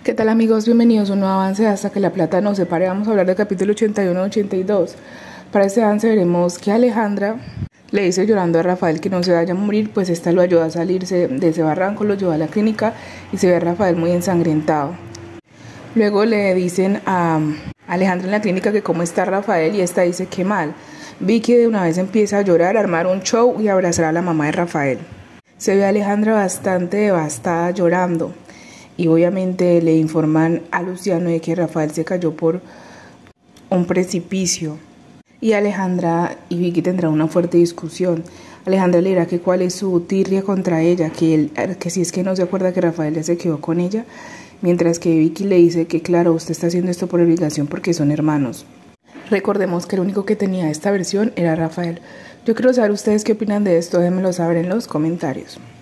¿Qué tal amigos? Bienvenidos a un nuevo avance de Hasta que la plata nos separe. Vamos a hablar del capítulo 81 y 82. Para este avance veremos que Alejandra le dice llorando a Rafael que no se vaya a morir, pues esta lo ayuda a salirse de ese barranco, lo lleva a la clínica y se ve a Rafael muy ensangrentado. Luego le dicen a Alejandra en la clínica que cómo está Rafael y esta dice que mal. Vicky de una vez empieza a llorar, a armar un show y a abrazar a la mamá de Rafael. Se ve a Alejandra bastante devastada llorando. Y obviamente le informan a Luciano de que Rafael se cayó por un precipicio. Y Alejandra y Vicky tendrán una fuerte discusión. Alejandra le dirá que cuál es su tirria contra ella, que si es que no se acuerda que Rafael ya se quedó con ella. Mientras que Vicky le dice que claro, usted está haciendo esto por obligación porque son hermanos. Recordemos que el único que tenía esta versión era Rafael. Yo quiero saber ustedes qué opinan de esto, déjenmelo saber en los comentarios.